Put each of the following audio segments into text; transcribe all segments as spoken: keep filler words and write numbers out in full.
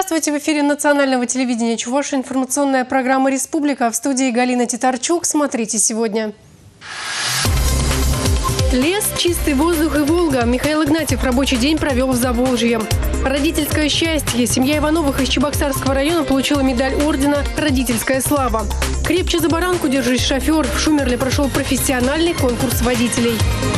Здравствуйте! В эфире национального телевидения Чувашия информационная программа «Республика». В студии Галина Титарчук. Смотрите сегодня. Лес, чистый воздух и Волга. Михаил Игнатьев рабочий день провел в Заволжье. Родительское счастье. Семья Ивановых из Чебоксарского района получила медаль ордена «Родительская слава». Крепче за баранку держись, шофер. В Шумерле прошел профессиональный конкурс водителей.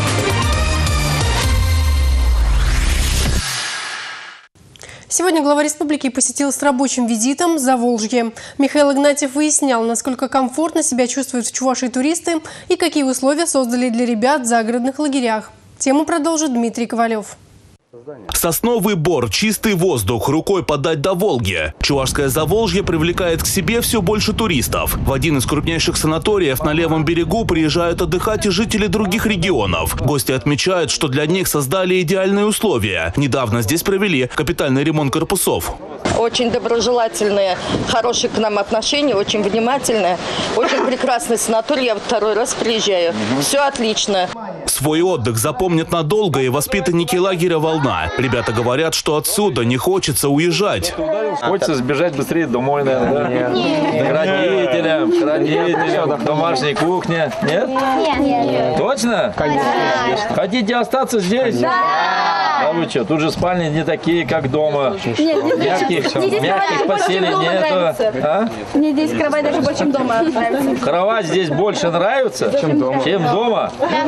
Сегодня глава республики посетил с рабочим визитом Заволжье. Михаил Игнатьев выяснял, насколько комфортно себя чувствуют в Чувашии туристы и какие условия создали для ребят в загородных лагерях. Тему продолжит Дмитрий Ковалев. Сосновый бор, чистый воздух, рукой подать до Волги. Чувашское Заволжье привлекает к себе все больше туристов. В один из крупнейших санаториев на левом берегу приезжают отдыхать и жители других регионов. Гости отмечают, что для них создали идеальные условия. Недавно здесь провели капитальный ремонт корпусов. Очень доброжелательные, хорошие к нам отношения, очень внимательные. Очень прекрасный санаторий, я второй раз приезжаю. Все отлично. Свой отдых запомнят надолго и воспитанники лагеря «Волна». Ребята говорят, что отсюда не хочется уезжать. Хочется сбежать быстрее домой, наверное, да? Нет. К родителям, к родителям, к домашней кухне. Нет? Нет. Нет. Точно? Конечно. Хотите остаться здесь? Да. А вы что, тут же спальни не такие, как дома. Нет, мягких, мягких постелей нету. А? Мне здесь кровать даже больше, чем дома нравится. Кровать здесь больше нравится, чем дома? Чем дома?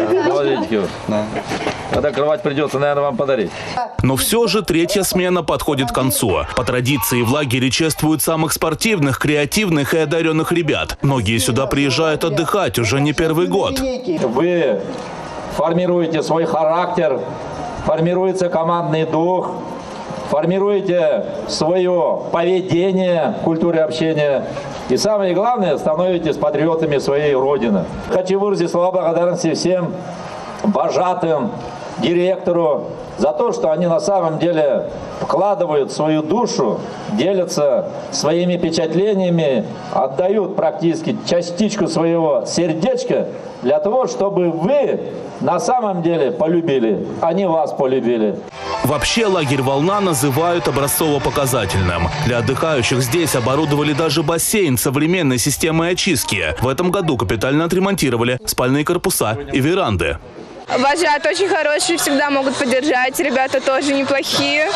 Да. Когда кровать придется, наверное, вам подарить. Но все же третья смена подходит к концу. По традиции в лагере чествуют самых спортивных, креативных и одаренных ребят. Многие сюда приезжают отдыхать уже не первый год. Вы формируете свой характер, формируется командный дух, формируете свое поведение, культуры общения. И самое главное, становитесь патриотами своей родины. Хочу выразить слова благодарности всем вожатым, директору за то, что они на самом деле вкладывают свою душу, делятся своими впечатлениями, отдают практически частичку своего сердечка для того, чтобы вы на самом деле полюбили, они вас полюбили. Вообще лагерь «Волна» называют образцово-показательным. Для отдыхающих здесь оборудовали даже бассейн с современной системой очистки. В этом году капитально отремонтировали спальные корпуса и веранды. Вожат очень хорошие, всегда могут поддержать. Ребята тоже неплохие.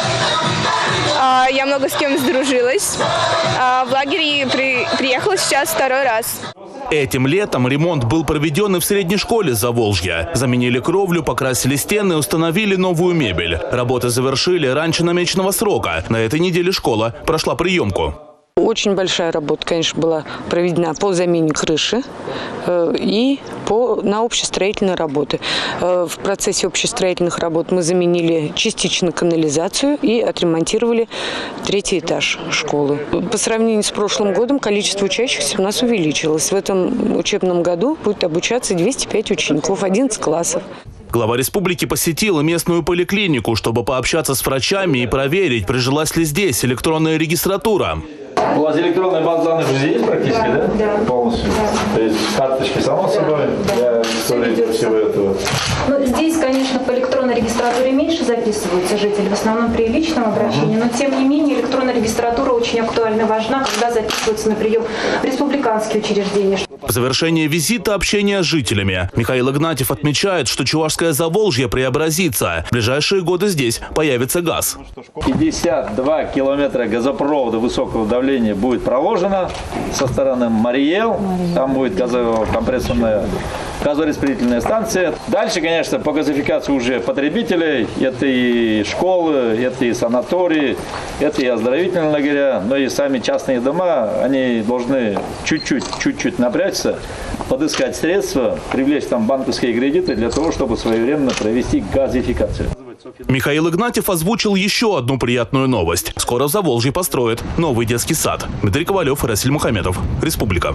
Я много с кем сдружилась. В лагерь при... приехала сейчас второй раз. Этим летом ремонт был проведен и в средней школе Заволжья. Заменили кровлю, покрасили стены, установили новую мебель. Работы завершили раньше намеченного срока. На этой неделе школа прошла приемку. Очень большая работа, конечно, была проведена по замене крыши э, и по, на общестроительные работы. Э, в процессе общестроительных работ мы заменили частично канализацию и отремонтировали третий этаж школы. По сравнению с прошлым годом количество учащихся у нас увеличилось. В этом учебном году будет обучаться двести пять учеников, одиннадцать классов. Глава республики посетила местную поликлинику, чтобы пообщаться с врачами и проверить, прижилась ли здесь электронная регистратура. У вас электронная база данных уже есть практически, да? Да. Полностью? Да. То есть карточки само собой для истории всего этого? Ну, здесь, конечно, по электронной регистратуре меньше записываются жители, в основном при личном обращении, но тем не менее электронная регистратура очень актуальна, важна, когда записываются на прием в республиканские учреждения. По завершении визита общения с жителями Михаил Игнатьев отмечает, что Чувашское Заволжье преобразится. В ближайшие годы здесь появится газ. пятьдесят два километра газопровода высокого давления будет проложено со стороны Мариэл. Там будет газокомпрессорная газораспределительная станция. Дальше, конечно, по газификации уже потребителей. Это и школы, это и санатории, это и оздоровительные лагеря. Но и сами частные дома, они должны чуть-чуть, чуть-чуть напрячься, подыскать средства, привлечь там банковские кредиты для того, чтобы своевременно провести газификацию. Михаил Игнатьев озвучил еще одну приятную новость. Скоро в Заволжье построят новый детский сад. Дмитрий Ковалев, Расиль Мухаметов. Республика.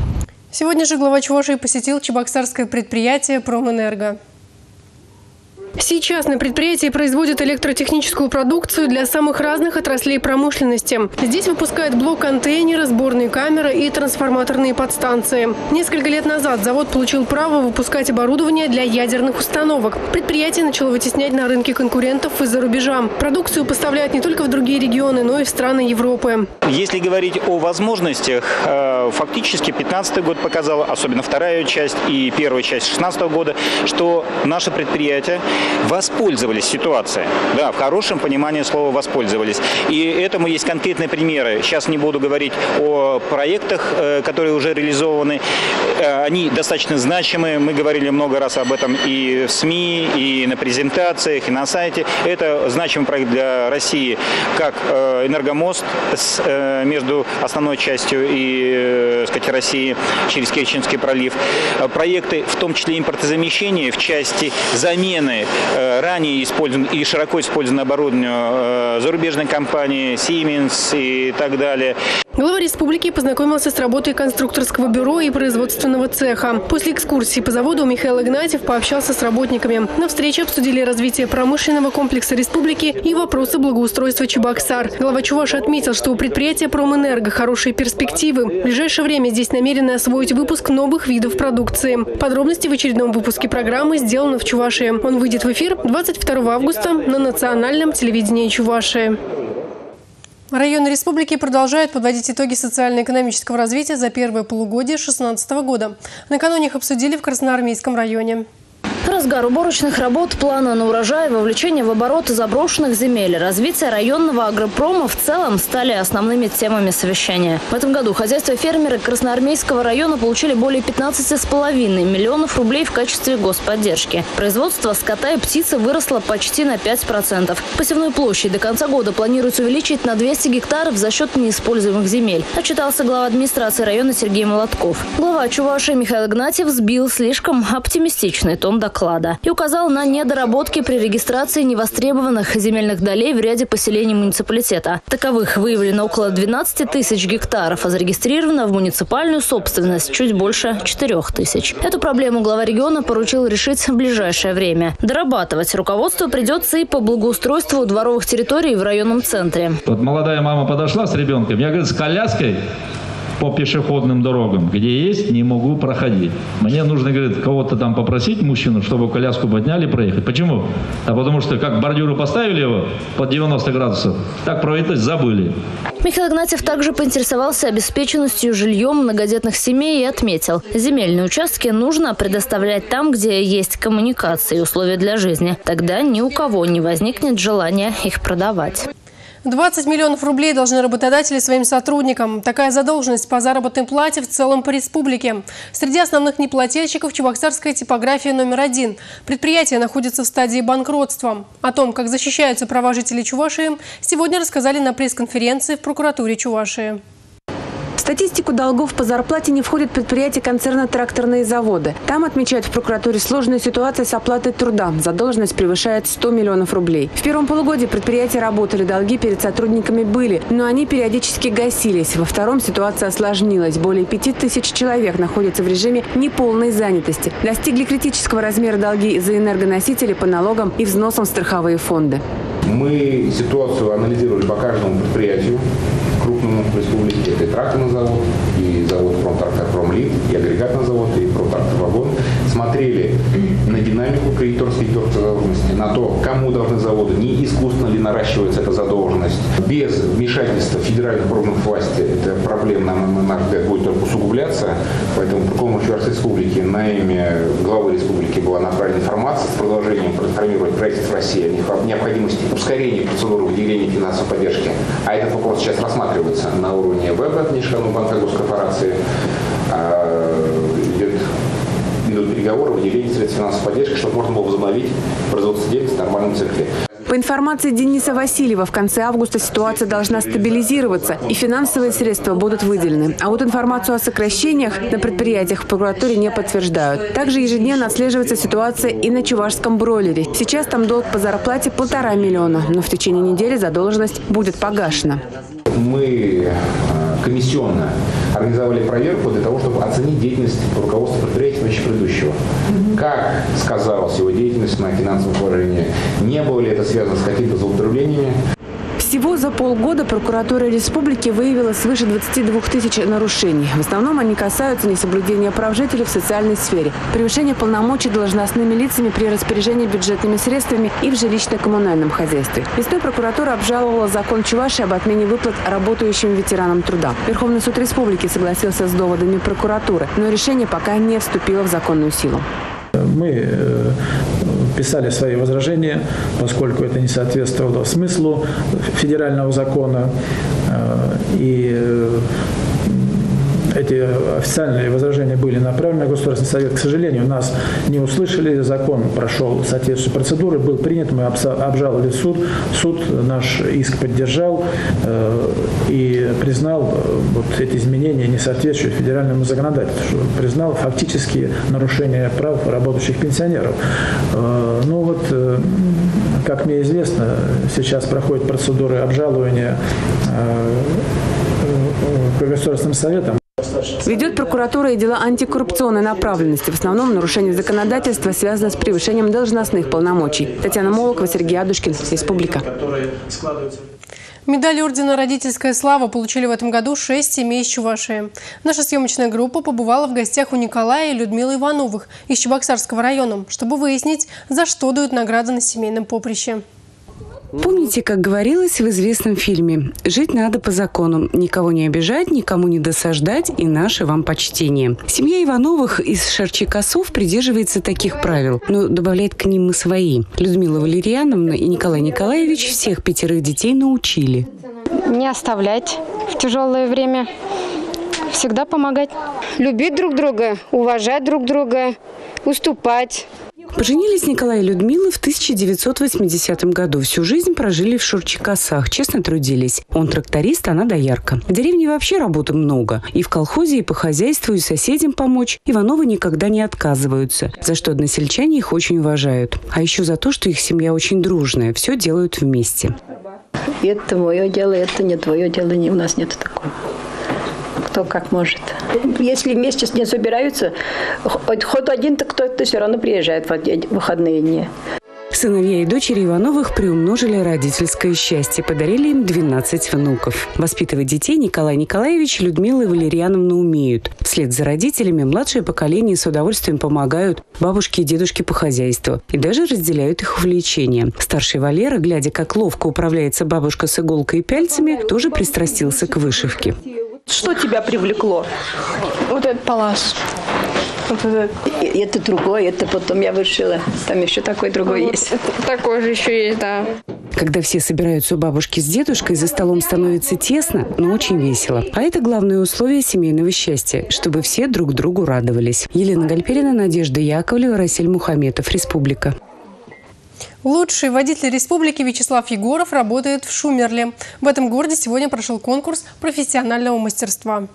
Сегодня же глава Чувашии посетил чебоксарское предприятие «Промэнерго». Сейчас на предприятии производят электротехническую продукцию для самых разных отраслей промышленности. Здесь выпускают блок-контейнеры, сборные камеры и трансформаторные подстанции. Несколько лет назад завод получил право выпускать оборудование для ядерных установок. Предприятие начало вытеснять на рынке конкурентов из-за рубежа. Продукцию поставляют не только в другие регионы, но и в страны Европы. Если говорить о возможностях, фактически пятнадцатый год показал, особенно вторая часть и первая часть шестнадцатого года, что наше предприятие воспользовались ситуацией. Да, в хорошем понимании слова воспользовались. И этому есть конкретные примеры. Сейчас не буду говорить о проектах, которые уже реализованы. Они достаточно значимые. Мы говорили много раз об этом и в СМИ, и на презентациях, и на сайте. Это значимый проект для России, как энергомост между основной частью и, так сказать, России через Керченский пролив. Проекты, в том числе импортозамещения в части замены ранее использованного и широко использованного оборудования зарубежной компании Siemens и так далее. Глава республики познакомился с работой конструкторского бюро и производственного цеха. После экскурсии по заводу Михаил Игнатьев пообщался с работниками. На встрече обсудили развитие промышленного комплекса республики и вопросы благоустройства Чебоксар. Глава Чувашии отметил, что у предприятия Промэнерго хорошие перспективы. В ближайшее время здесь намерены освоить выпуск новых видов продукции. Подробности в очередном выпуске программы «Сделано в Чувашии». Он выйдет в эфир двадцать второго августа на национальном телевидении Чувашии. Районы республики продолжают подводить итоги социально-экономического развития за первое полугодие две тысячи шестнадцатого года. Накануне их обсудили в Красноармейском районе. В разгар уборочных работ, планы на урожай, вовлечение в оборот заброшенных земель, развитие районного агропрома в целом стали основными темами совещания. В этом году хозяйства и фермеры Красноармейского района получили более пятнадцати с половиной миллионов рублей в качестве господдержки. Производство скота и птицы выросло почти на пять процентов. Посевную площадь до конца года планируется увеличить на двести гектаров за счет неиспользуемых земель, отчитался глава администрации района Сергей Молотков. Глава Чувашии Михаил Игнатьев сбил слишком оптимистичный тон доклада и указал на недоработки при регистрации невостребованных земельных долей в ряде поселений муниципалитета. Таковых выявлено около двенадцати тысяч гектаров, а зарегистрировано в муниципальную собственность чуть больше четырёх тысяч. Эту проблему глава региона поручил решить в ближайшее время. Дорабатывать руководству придется и по благоустройству дворовых территорий в районном центре. Вот молодая мама подошла с ребенком, я говорю, с коляской по пешеходным дорогам, где есть, не могу проходить. Мне нужно, говорит, кого-то там попросить, мужчину, чтобы коляску подняли и проехать. Почему? А потому что как бордюру поставили его под девяносто градусов, так правительство забыли. Михаил Игнатьев также поинтересовался обеспеченностью жильем многодетных семей и отметил, земельные участки нужно предоставлять там, где есть коммуникации и условия для жизни. Тогда ни у кого не возникнет желания их продавать. двадцать миллионов рублей должны работодатели своим сотрудникам. Такая задолженность по заработной плате в целом по республике. Среди основных неплательщиков чебоксарская типография номер один. Предприятие находится в стадии банкротства. О том, как защищаются права жителей Чувашии, сегодня рассказали на пресс-конференции в прокуратуре Чувашии. В статистику долгов по зарплате не входят предприятия концерна «Тракторные заводы». Там отмечают в прокуратуре сложная ситуация с оплатой труда. Задолженность превышает сто миллионов рублей. В первом полугодии предприятия работали, долги перед сотрудниками были, но они периодически гасились. Во втором ситуация осложнилась. Более пяти тысяч человек находятся в режиме неполной занятости. Достигли критического размера долги за энергоносители по налогам и взносам в страховые фонды. Мы ситуацию анализировали по каждому предприятию крупному в республике. Это и тракторный завод, и завод «Промтрактор Промлит», и агрегатный завод, и «Промтрактор Вагон». Смотрели на динамику кредиторской и кредиторской задолженности, на то, кому должны заводы, не искусственно ли наращивается эта задолженность. Без вмешательства федеральных органов власти эта проблема, на наш взгляд, будет только усугубляться. Поэтому прокурору Чувашской республики на имя главы республики была направлена информация с продолжением проинформировать правительство России о необходимости ускорения процедуры выделения финансовой поддержки. А этот вопрос сейчас рассматривается на уровне ВЭБ, Внешнего банка госкорпорации. Идет, идут переговоры о выделении средств финансовой поддержки, чтобы можно было возобновить производство деятельности в нормальном цикле. По информации Дениса Васильева, в конце августа ситуация должна стабилизироваться и финансовые средства будут выделены. А вот информацию о сокращениях на предприятиях в прокуратуре не подтверждают. Также ежедневно отслеживается ситуация и на чувашском бройлере. Сейчас там долг по зарплате полтора миллиона, но в течение недели задолженность будет погашена. Мы комиссионно организовали проверку для того, чтобы оценить деятельность руководства предприятия предыдущего. Как сказалась его деятельность на финансовом положении? Не было ли это связано с какими-то злоупотреблениями? Всего за полгода прокуратура республики выявила свыше двадцати двух тысяч нарушений. В основном они касаются несоблюдения прав жителей в социальной сфере, превышения полномочий должностными лицами при распоряжении бюджетными средствами и в жилищно-коммунальном хозяйстве. Весной прокуратура обжаловала закон Чувашии об отмене выплат работающим ветеранам труда. Верховный суд республики согласился с доводами прокуратуры, но решение пока не вступило в законную силу. Мы писали свои возражения, поскольку это не соответствовало смыслу федерального закона. И эти официальные возражения были направлены на Государственный совет. К сожалению, нас не услышали. Закон прошел соответствующие процедуры, был принят, мы обжаловали в суд. Суд наш иск поддержал э, и признал вот эти изменения, не соответствующие федеральному законодательству. Признал фактически нарушение прав работающих пенсионеров. Э, ну вот, э, как мне известно, сейчас проходят процедуры обжалования э, э, Государственным советом. Ведет прокуратура и дела антикоррупционной направленности. В основном нарушение законодательства связано с превышением должностных полномочий. Татьяна Молокова, Сергей Адушкин, Республика. Медаль ордена «Родительская слава» получили в этом году шесть семей из Чувашии. Наша съемочная группа побывала в гостях у Николая и Людмилы Ивановых из Чебоксарского района, чтобы выяснить, за что дают награды на семейном поприще. Помните, как говорилось в известном фильме? Жить надо по закону. Никого не обижать, никому не досаждать и наше вам почтение. Семья Ивановых из Шарчикосов придерживается таких правил, но добавляет к ним и свои. Людмила Валерьяновна и Николай Николаевич всех пятерых детей научили. Не оставлять в тяжелое время. Всегда помогать. Любить друг друга, уважать друг друга, уступать. Поженились Николай и Людмила в тысяча девятьсот восьмидесятом году. Всю жизнь прожили в Шурчикосах, честно трудились. Он тракторист, она доярка. В деревне вообще работы много. И в колхозе, и по хозяйству, и соседям помочь. Ивановы никогда не отказываются, за что односельчане их очень уважают. А еще за то, что их семья очень дружная, все делают вместе. Это мое дело, это не твое дело, у нас нет такого. Кто как может. Если вместе не собираются, хоть, хоть один-то кто-то все равно приезжает в выходные дни. Сыновья и дочери Ивановых приумножили родительское счастье, подарили им двенадцать внуков. Воспитывать детей Николай Николаевич и Людмила Валерьяновна умеют. Вслед за родителями младшее поколение с удовольствием помогают бабушке и дедушке по хозяйству и даже разделяют их увлечения. Старший Валера, глядя, как ловко управляется бабушка с иголкой и пяльцами, тоже пристрастился к вышивке. Что тебя привлекло? Вот этот палас. Вот этот. Это другой, это потом я вышила. Там еще такой другой вот есть. Такой же еще есть, да. Когда все собираются у бабушки с дедушкой, за столом становится тесно, но очень весело. А это главное условие семейного счастья, чтобы все друг другу радовались. Елена Гальперина, Надежда Яковлева, Расиль Мухаметов, Республика. Лучший водитель республики Вячеслав Егоров работает в Шумерле. В этом городе сегодня прошел конкурс профессионального мастерства.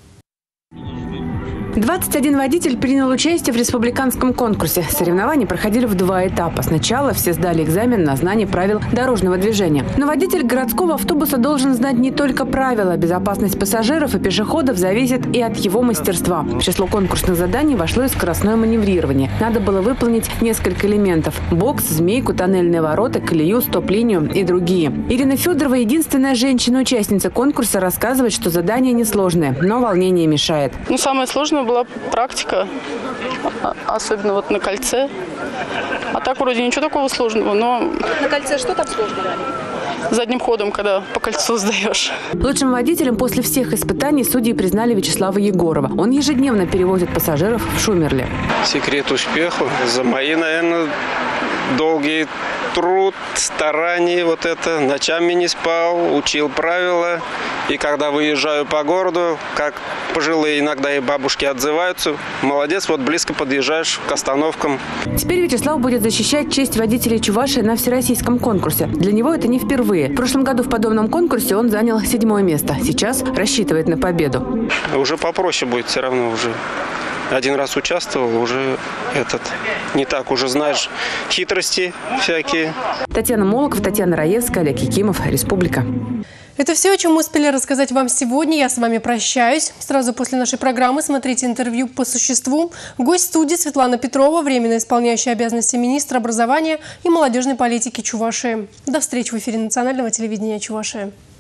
двадцать один водитель принял участие в республиканском конкурсе. Соревнования проходили в два этапа. Сначала все сдали экзамен на знание правил дорожного движения. Но водитель городского автобуса должен знать не только правила. Безопасность пассажиров и пешеходов зависит и от его мастерства. В число конкурсных заданий вошло и скоростное маневрирование. Надо было выполнить несколько элементов. Бокс, змейку, тоннельные ворота, колею, стоп-линию и другие. Ирина Федорова, единственная женщина-участница конкурса, рассказывает, что задание несложное, но волнение мешает. Ну, самое сложное была практика, особенно вот на кольце. А так вроде ничего такого сложного, но... На кольце что там сложного? Задним ходом, когда по кольцу сдаешь. Лучшим водителем после всех испытаний судьи признали Вячеслава Егорова. Он ежедневно перевозит пассажиров в Шумерле. Секрет успеха за мои, наверное, долгий труд, старания, вот это. Ночами не спал, учил правила. И когда выезжаю по городу, как пожилые иногда и бабушки отзываются, молодец, вот близко подъезжаешь к остановкам. Теперь Вячеслав будет защищать честь водителей Чувашии на всероссийском конкурсе. Для него это не впервые. В прошлом году в подобном конкурсе он занял седьмое место. Сейчас рассчитывает на победу. Уже попроще будет все равно уже. один раз участвовал, уже этот, не так уже знаешь хитрости всякие. Татьяна Молоков, Татьяна Раевская, Олег Якимов, Республика. Это все, о чем мы успели рассказать вам сегодня. Я с вами прощаюсь. Сразу после нашей программы смотрите интервью по существу. Гость студии Светлана Петрова, временно исполняющая обязанности министра образования и молодежной политики Чувашии. До встречи в эфире национального телевидения Чувашии.